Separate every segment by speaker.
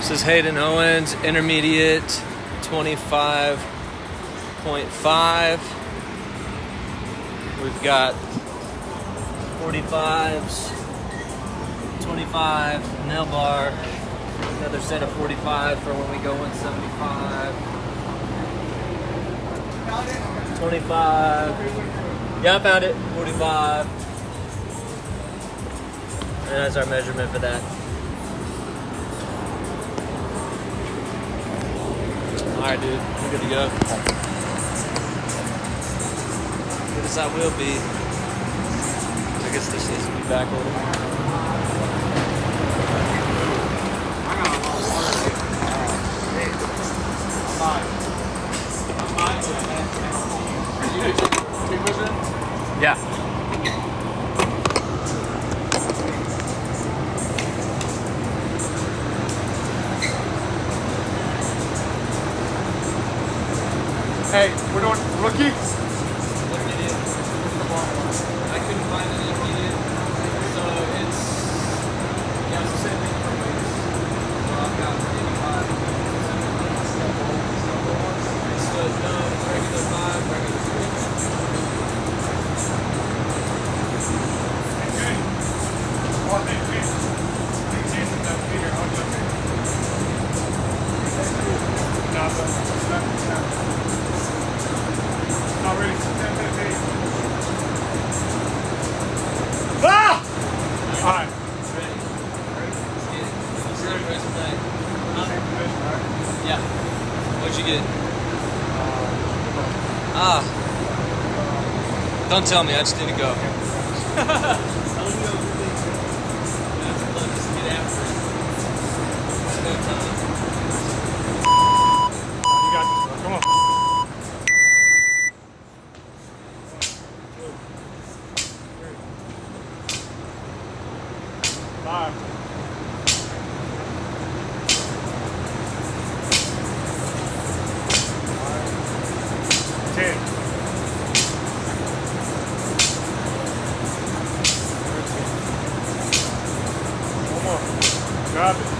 Speaker 1: This is Hayden Owens, intermediate 25.5. We've got 45s, 25, nail bar, another set of 45 for when we go 175. 25. Yeah, I found it. 45. And that's our measurement for that. Alright, dude. We're good to go. Good as I will be. I guess this needs to be back a little more.
Speaker 2: I got a lot of water there.
Speaker 1: Yeah.
Speaker 2: Hey, we're doing rookie.
Speaker 1: I couldn't find an intermediate, so it's the same thing for weights. So I've got 85, 75, it's regular 5, regular 3.
Speaker 2: Okay. Oh, thank you. Not ready. Ah! All right.
Speaker 1: Ready? Yeah. What'd you get? Don't tell me, I just need to go.
Speaker 2: You got this, bro. Come on. Five. 10. 13. One more. Grab it.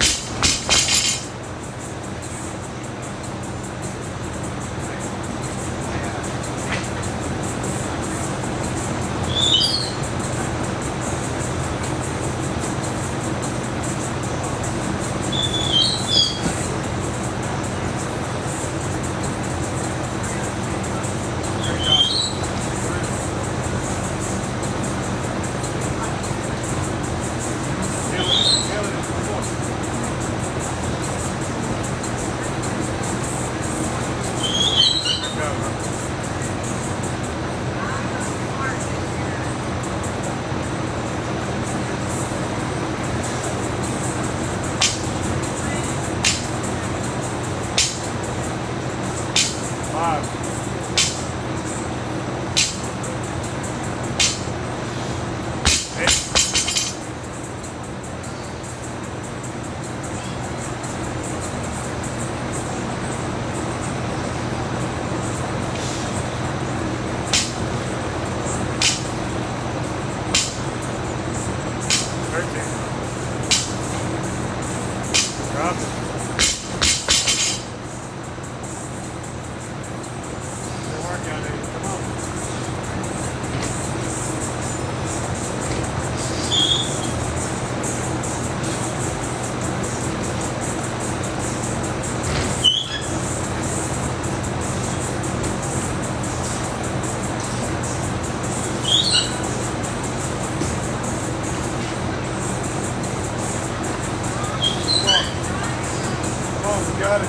Speaker 2: Got it.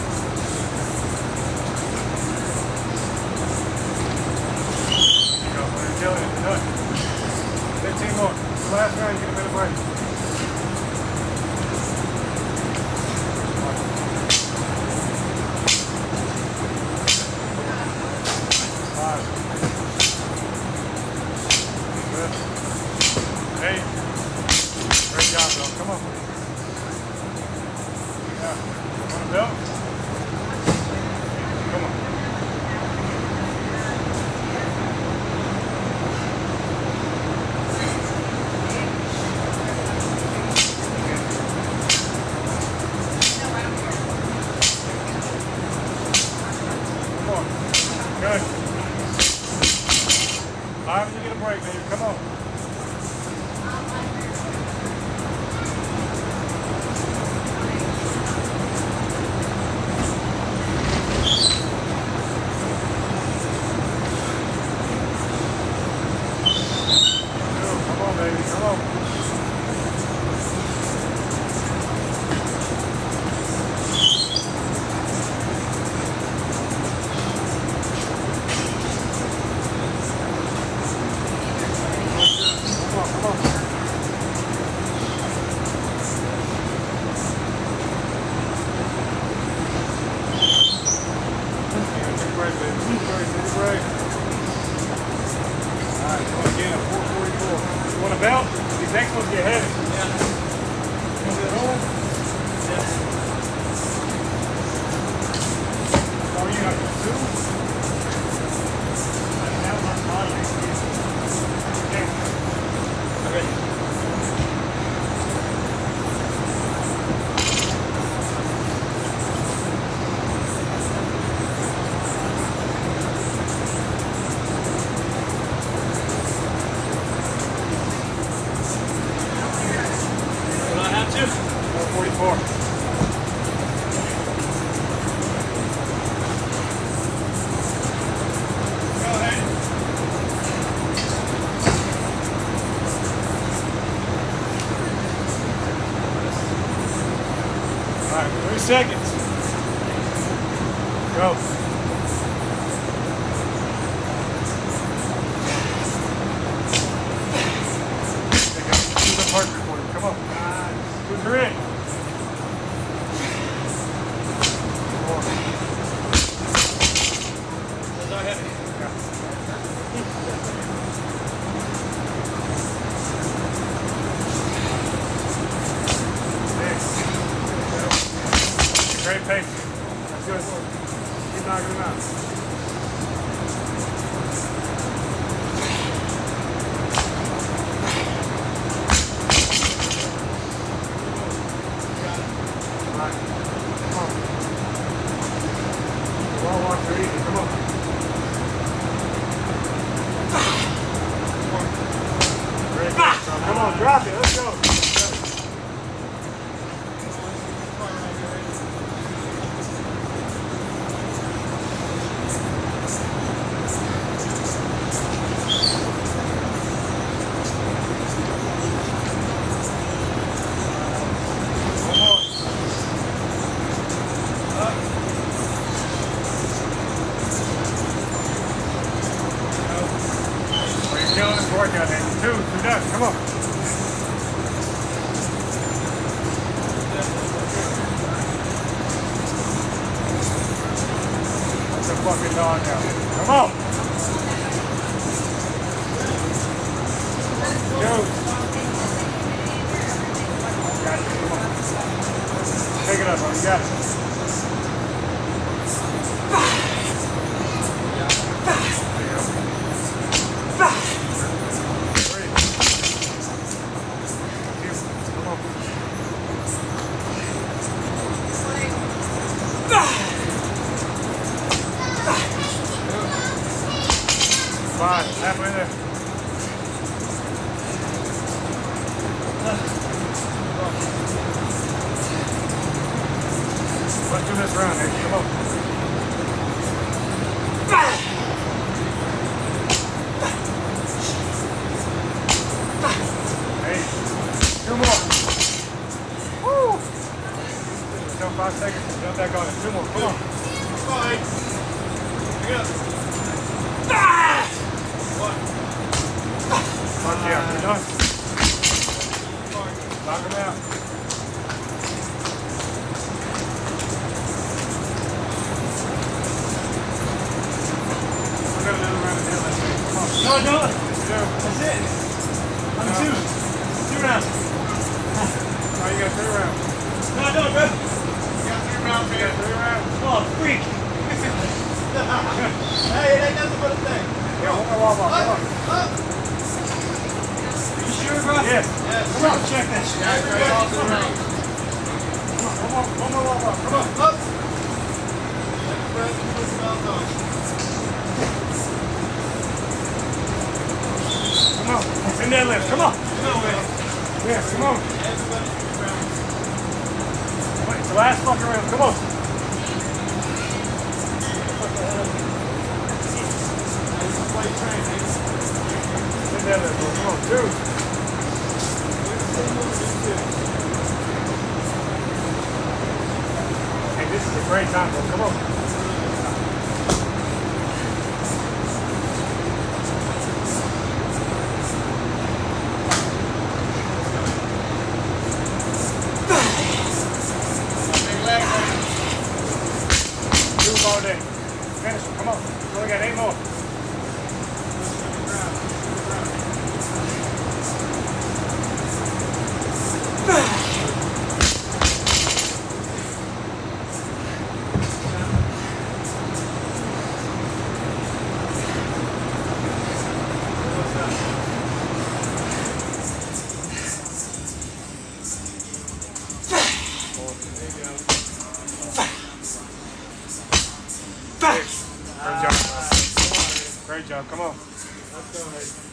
Speaker 2: Go, 15 more. The last round, get a minute break. Five. Good. 8. Great job, Bill. Come on. Yeah. Want a belt? Come on. Alright, 3 seconds. Go. Do the partner for you. Come on. 2, 3. 4.
Speaker 1: Those are heavy.
Speaker 2: Great pace. That's good. Keep knocking them out. Alright. Come on. Wall walks are easy. Come on. Great pace. Come on, drop it. Let's go. Killing this workout, man. 2, 2 done. Come on. That's a fucking dog out. Come on. 2. Got it. Come on. Pick it up, bro. You got it. Fine, halfway there. Let's do this round, Nick. Come on. Hey, 2 more. Woo! Still 5 seconds. Jump back on it. 2 more. Come on.
Speaker 1: Fine. Pick it up.
Speaker 2: Mark you out. You're done. Knock him out. We're going to do another round of deadlift. Come on.
Speaker 1: No, no.
Speaker 2: Yes, you do.
Speaker 1: That's it. I'm 2 rounds.
Speaker 2: Oh, you got 3 rounds.
Speaker 1: No, I don't, bro.
Speaker 2: You got 3 rounds. You got 3 rounds.
Speaker 1: Oh, freak. Hey, it ain't nothing but a thing.
Speaker 2: Yeah, one more wall ball. Come on.
Speaker 1: You sure, bro?
Speaker 2: Yes.
Speaker 1: Yes.
Speaker 2: Come on. Check that shit.
Speaker 1: Yeah, great. Awesome.
Speaker 2: Come on. One more wall ball. Come on.
Speaker 1: Up.
Speaker 2: Come on. In that lift. Come on.
Speaker 1: No way.
Speaker 2: Yes, come on.
Speaker 1: Everybody rounds.
Speaker 2: Wait, it's the last fucking round. Come on.
Speaker 1: Play train,
Speaker 2: In that lift, bro. Come on. 2. Hey, this is a great time, bro. Come on. All day. Finish it. Come on. We only got 8 more. Great job. Great job. Come on.
Speaker 1: Let's go,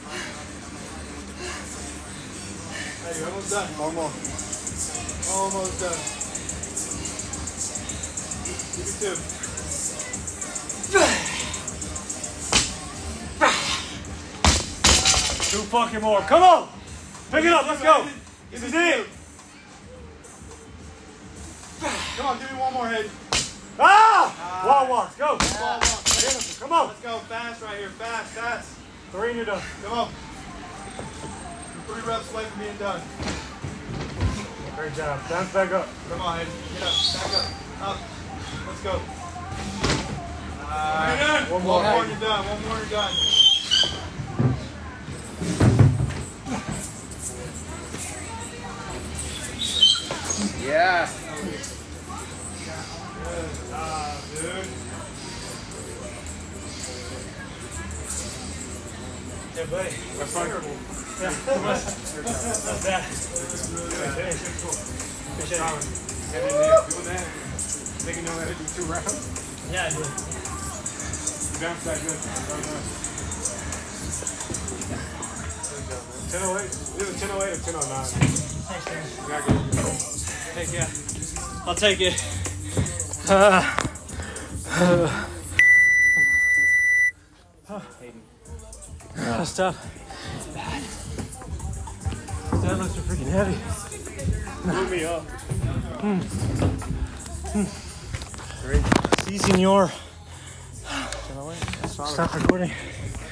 Speaker 1: hey, you're almost done.
Speaker 2: One more.
Speaker 1: Almost done. Give me 2.
Speaker 2: Two fucking more. Come on. Pick it up. Let's go. This is it. Come on, give me one more, Hayden. Ah! Wall walks, go.
Speaker 1: Wall walk.
Speaker 2: Come on.
Speaker 1: Let's go fast right here. Fast, fast.
Speaker 2: 3 and you're done.
Speaker 1: Come on. 3 reps away from being done.
Speaker 2: Great job. Bounce back up.
Speaker 1: Come on, Hayden. Get up. Back up. Up. Let's go.
Speaker 2: One more.
Speaker 1: One more and you're done. One more and you're done.
Speaker 3: Yeah.
Speaker 2: Good job, dude. Yeah, buddy. That's terrible. Yeah. Not bad. Good job. Doing that. Thinking you know how to do 2 rounds? Yeah, I did. You bounced that good. 10:08. Either 10:08 or 10:09. Thanks, man.
Speaker 1: Heck yeah. I'll take it.
Speaker 4: That's tough. That looks freaking heavy.
Speaker 2: Blew me up.
Speaker 4: Si, senor. Stop recording.